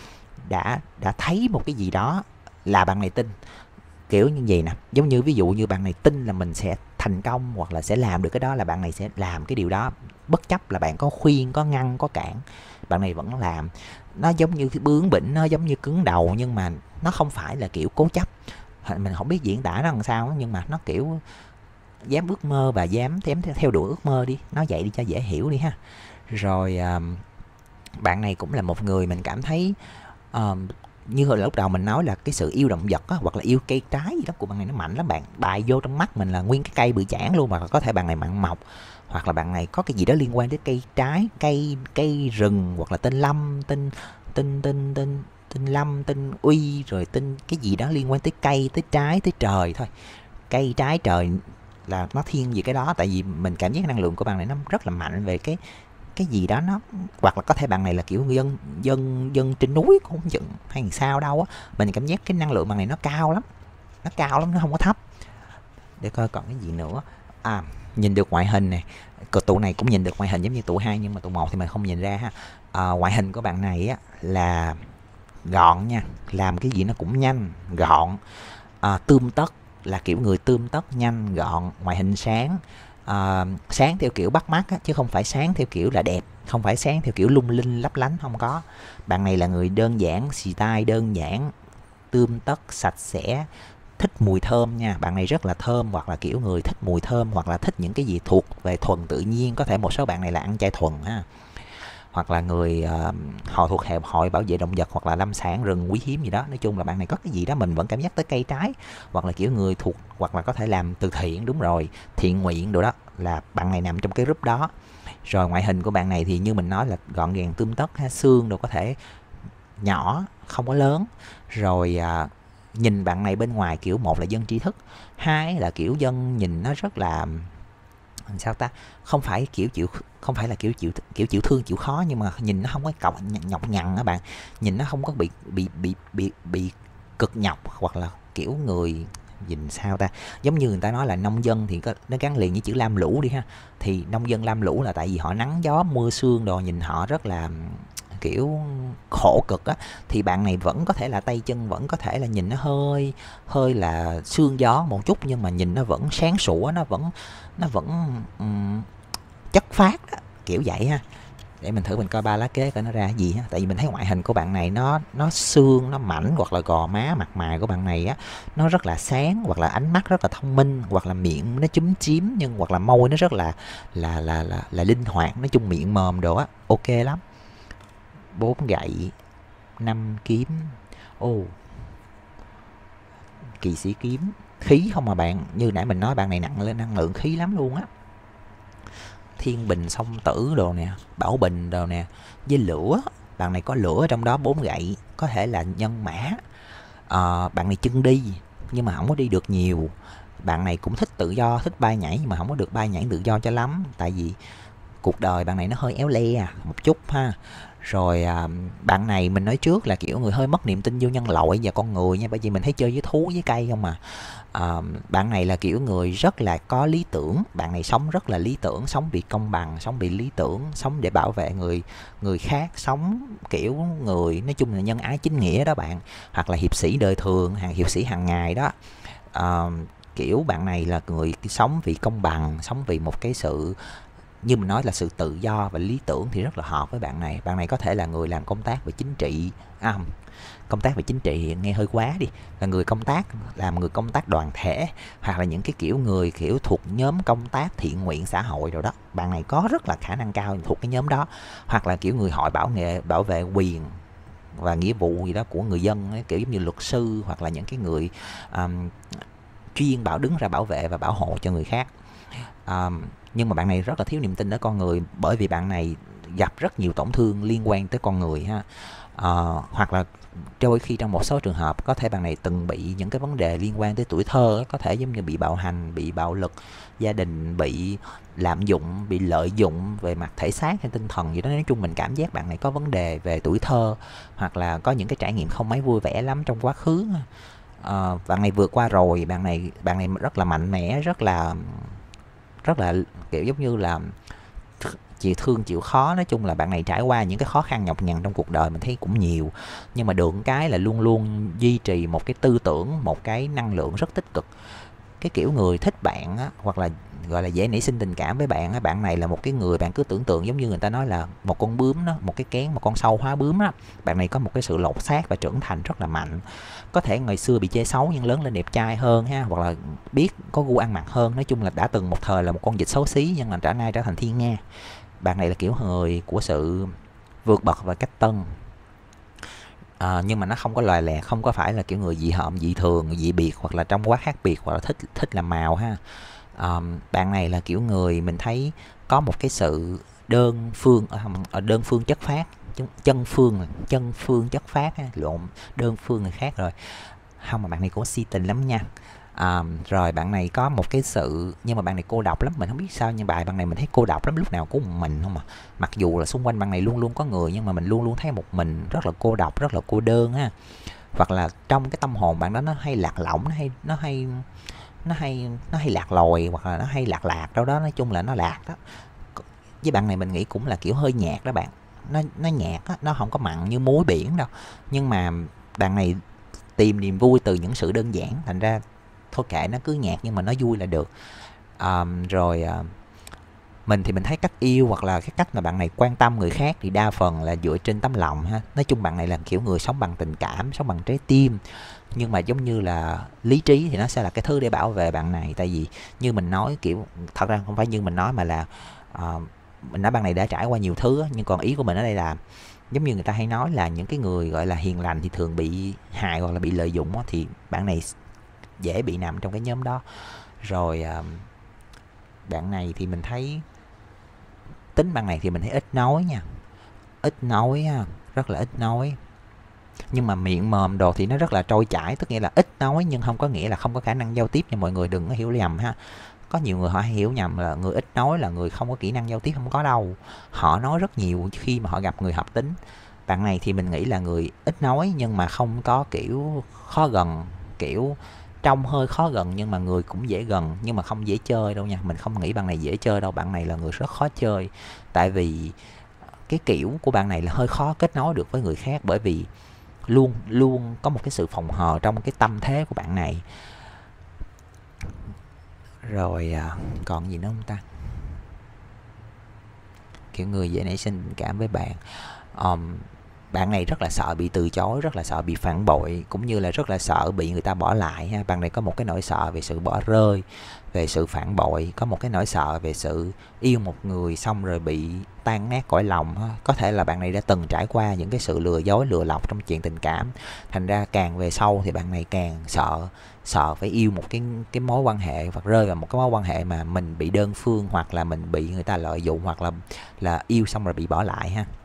đã thấy một cái gì đó là bạn này tin. Kiểu như vậy nè, giống như ví dụ như bạn này tin là mình sẽ thành công hoặc là sẽ làm được cái đó, là bạn này sẽ làm cái điều đó, bất chấp là bạn có khuyên, có ngăn, có cản, bạn này vẫn làm. Nó giống như bướng bỉnh, nó giống như cứng đầu, nhưng mà nó không phải là kiểu cố chấp. Mình không biết diễn tả nó làm sao, nhưng mà nó kiểu dám ước mơ và dám theo đuổi ước mơ đi, nói vậy đi cho dễ hiểu đi ha. Rồi bạn này cũng là một người mình cảm thấy như hồi lúc đầu mình nói là cái sự yêu động vật á, hoặc là yêu cây trái gì đó của bạn này nó mạnh lắm bạn. Bài vô trong mắt mình là nguyên cái cây bự chảng luôn, mà có thể bạn này mặn mọc, hoặc là bạn này có cái gì đó liên quan đến cây trái, cây rừng, hoặc là tên lâm, tên lâm, tên uy, rồi tên cái gì đó liên quan tới cây, tới trái, tới trời thôi. Cây trái trời là nó thiên về cái đó. Tại vì mình cảm giác năng lượng của bạn này nó rất là mạnh về cái gì đó. Nó hoặc là có thể bạn này là kiểu dân trên núi cũng không chừng, hay sao đâu á. Mình cảm giác cái năng lượng bạn này nó cao lắm, nó không có thấp. Để coi còn cái gì nữa. Nhìn được ngoại hình nè, tụ này cũng nhìn được ngoại hình giống như tụ 2, nhưng mà tụ 1 thì mình không nhìn ra ha. Ngoại hình của bạn này á là gọn nha, làm cái gì nó cũng nhanh, gọn. Tươm tất, là kiểu người tươm tất, nhanh, gọn, ngoại hình sáng. Sáng theo kiểu bắt mắt á, chứ không phải sáng theo kiểu là đẹp, không phải sáng theo kiểu lung linh lấp lánh, không có. Bạn này là người đơn giản, style đơn giản, tươm tất, sạch sẽ, thích mùi thơm nha. Bạn này rất là thơm, hoặc là kiểu người thích mùi thơm, hoặc là thích những cái gì thuộc về thuần tự nhiên. Có thể một số bạn này là ăn chay thuần ha. hoặc là người họ thuộc hiệp hội bảo vệ động vật hoặc là lâm sản rừng quý hiếm gì đó. Nói chung là bạn này có cái gì đó mình vẫn cảm giác tới cây trái, hoặc là kiểu người thuộc, hoặc là có thể làm từ thiện, đúng rồi, thiện nguyện đồ đó, là bạn này nằm trong cái group đó. Rồi ngoại hình của bạn này thì như mình nói là gọn gàng tươm tất ha, xương đồ có thể nhỏ không có lớn. Rồi nhìn bạn này bên ngoài kiểu, một là dân trí thức, hai là kiểu dân nhìn nó rất là sao ta, không phải kiểu chịu, không phải là kiểu chịu thương chịu khó, nhưng mà nhìn nó không có cọc nhọc nhằn á bạn, nhìn nó không có bị cực nhọc, hoặc là kiểu người nhìn sao ta, giống như người ta nói là nông dân thì nó gắn liền với chữ lam lũ đi ha, thì nông dân lam lũ là tại vì họ nắng gió mưa sương đồ, nhìn họ rất là kiểu khổ cực á. Thì bạn này vẫn có thể là tay chân vẫn có thể là nhìn nó hơi là sương gió một chút, nhưng mà nhìn nó vẫn sáng sủa, nó vẫn chất phát á, kiểu vậy ha. Để mình thử mình coi 3 lá kế coi nó ra cái gì ha. Tại vì mình thấy ngoại hình của bạn này nó xương, nó mảnh, hoặc là gò má mặt mày của bạn này á nó rất là sáng, hoặc là ánh mắt rất là thông minh, hoặc là miệng nó chúm chím, nhưng hoặc là môi nó rất là linh hoạt, nói chung miệng mồm đồ á, ok lắm. 4 gậy, 5 kiếm. Kỵ sĩ kiếm, khí không mà bạn, như nãy mình nói bạn này nặng lên năng lượng khí lắm luôn á. Thiên bình song tử đồ nè, bảo bình đồ nè, với lửa, bạn này có lửa trong đó. 4 gậy có thể là nhân mã. Bạn này chân đi nhưng mà không có đi được nhiều. Bạn này cũng thích tự do, thích bay nhảy, nhưng mà không có được bay nhảy tự do cho lắm, tại vì cuộc đời bạn này nó hơi éo le một chút ha. Rồi bạn này mình nói trước là kiểu người hơi mất niềm tin vô nhân loại và con người nha, bởi vì mình thấy chơi với thú với cây không mà. Bạn này là kiểu người rất là có lý tưởng, bạn này sống rất là lý tưởng, sống vì công bằng, sống vì lý tưởng, sống để bảo vệ người khác, sống kiểu người nói chung là nhân ái chính nghĩa đó bạn, hoặc là hiệp sĩ đời thường, hiệp sĩ hàng ngày đó. Kiểu bạn này là người sống vì công bằng, sống vì một cái sự, như mình nói là sự tự do và lý tưởng, thì rất là hợp với bạn này. Bạn này có thể là người làm công tác về chính trị, công tác về chính trị nghe hơi quá đi, là người công tác, làm người công tác đoàn thể, hoặc là những cái kiểu người kiểu thuộc nhóm công tác thiện nguyện xã hội rồi đó. Bạn này có rất là khả năng cao thuộc cái nhóm đó, hoặc là kiểu người hội bảo vệ quyền và nghĩa vụ gì đó của người dân ấy, kiểu giống như luật sư, hoặc là những cái người chuyên đứng ra bảo vệ và bảo hộ cho người khác. Nhưng mà bạn này rất là thiếu niềm tin ở con người, bởi vì bạn này gặp rất nhiều tổn thương liên quan tới con người ha. Hoặc là đôi khi trong một số trường hợp có thể bạn này từng bị những cái vấn đề liên quan tới tuổi thơ, có thể giống như bị bạo hành, bị bạo lực gia đình, bị lạm dụng, bị lợi dụng về mặt thể xác hay tinh thần gì đó. Nói chung mình cảm giác bạn này có vấn đề về tuổi thơ, hoặc là có những cái trải nghiệm không mấy vui vẻ lắm trong quá khứ. Bạn này vượt qua rồi, bạn này rất là mạnh mẽ, rất là kiểu giống như là chịu thương chịu khó. Nói chung là bạn này trải qua những cái khó khăn nhọc nhằn trong cuộc đời mình thấy cũng nhiều, nhưng mà được cái là luôn luôn duy trì một cái tư tưởng, một cái năng lượng rất tích cực. Cái kiểu người thích bạn á, hoặc là gọi là dễ nảy sinh tình cảm với bạn á, bạn này là một cái người bạn cứ tưởng tượng giống như người ta nói là một con bướm đó, một cái kén, một con sâu hóa bướm đó. Bạn này có một cái sự lột xác và trưởng thành rất là mạnh. Có thể ngày xưa bị chê xấu nhưng lớn lên đẹp trai hơn ha, hoặc là biết có gu ăn mặc hơn. Nói chung là đã từng một thời là một con vịt xấu xí, nhưng mà nay trở thành thiên nga. Bạn này là kiểu người của sự vượt bậc và cách tân. Nhưng mà nó không có loài lẻ, không có phải là kiểu người dị hợm, dị thường, dị biệt, hoặc là trong quá khác biệt, hoặc là thích làm màu ha. Bạn này là kiểu người mình thấy có một cái sự đơn phương chất phát, chân phương chất phát ha, lộn, đơn phương là khác rồi. Không, mà bạn này cũng si tình lắm nha. Rồi bạn này có một cái sự, nhưng mà bạn này cô độc lắm, mình không biết sao, nhưng bạn này mình thấy cô độc lắm, lúc nào cũng một mình không à. Mặc dù là xung quanh bạn này luôn luôn có người, nhưng mà mình luôn luôn thấy một mình, rất là cô độc, rất là cô đơn ha. Hoặc là trong cái tâm hồn bạn đó nó hay lạc lõng, nó hay lạc lòi, hoặc là nó hay lạc đâu đó. Nói chung là nó lạc đó. Với bạn này mình nghĩ cũng là kiểu hơi nhạt đó bạn, nó nhạt á, nó không có mặn như muối biển đâu, nhưng mà bạn này tìm niềm vui từ những sự đơn giản, thành ra thôi kệ nó cứ nhạt nhưng mà nó vui là được. Mình thì mình thấy cách yêu, hoặc là cái cách mà bạn này quan tâm người khác thì đa phần là dựa trên tấm lòng ha. Nói chung bạn này là kiểu người sống bằng tình cảm, sống bằng trái tim, nhưng mà giống như là lý trí thì nó sẽ là cái thứ để bảo vệ bạn này. Tại vì như mình nói, kiểu thật ra không phải như mình nói, mà là mình nói bạn này đã trải qua nhiều thứ á, nhưng còn ý của mình ở đây là giống như người ta hay nói là những cái người gọi là hiền lành thì thường bị hại hoặc là bị lợi dụng á, thì bạn này dễ bị nằm trong cái nhóm đó. Rồi bạn này thì mình thấy tính bạn này thì mình thấy ít nói nha, ít nói ha, rất là ít nói, nhưng mà miệng mồm đồ thì nó rất là trôi chảy, tức nghĩa là ít nói nhưng không có nghĩa là không có khả năng giao tiếp nha mọi người, đừng có hiểu nhầm ha. Có nhiều người họ hiểu nhầm là người ít nói là người không có kỹ năng giao tiếp, không có đâu, họ nói rất nhiều khi mà họ gặp người hợp tính. Bạn này thì mình nghĩ là người ít nói nhưng mà không có kiểu khó gần, kiểu trông hơi khó gần nhưng mà người cũng dễ gần, nhưng mà không dễ chơi đâu nha, mình không nghĩ bạn này dễ chơi đâu, bạn này là người rất khó chơi. Tại vì cái kiểu của bạn này là hơi khó kết nối được với người khác, bởi vì luôn luôn có một cái sự phòng hờ trong cái tâm thế của bạn này. Rồi còn gì nữa không ta? Kiểu người dễ nảy sinh tình cảm với bạn. Bạn này rất là sợ bị từ chối, rất là sợ bị phản bội, cũng như là rất là sợ bị người ta bỏ lại ha. Bạn này có một cái nỗi sợ về sự bỏ rơi, về sự phản bội, có một cái nỗi sợ về sự yêu một người xong rồi bị tan nát cõi lòng ha. Có thể là bạn này đã từng trải qua những cái sự lừa dối, lừa lọc trong chuyện tình cảm, thành ra càng về sau thì bạn này càng sợ phải yêu một cái mối quan hệ, hoặc rơi vào một cái mối quan hệ mà mình bị đơn phương, hoặc là mình bị người ta lợi dụng, hoặc là yêu xong rồi bị bỏ lại ha.